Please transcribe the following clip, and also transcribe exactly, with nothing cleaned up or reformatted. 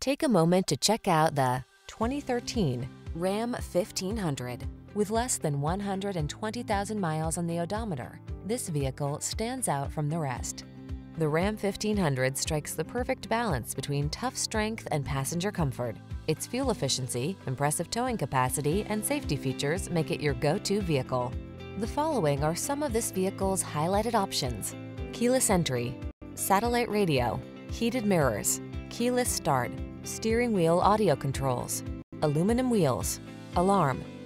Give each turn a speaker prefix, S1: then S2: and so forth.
S1: Take a moment to check out the twenty thirteen Ram fifteen hundred. With less than one hundred twenty thousand miles on the odometer, this vehicle stands out from the rest. The Ram fifteen hundred strikes the perfect balance between tough strength and passenger comfort. Its fuel efficiency, impressive towing capacity, and safety features make it your go-to vehicle. The following are some of this vehicle's highlighted options: keyless entry, satellite radio, heated mirrors, keyless start, steering wheel audio controls, aluminum wheels, alarm,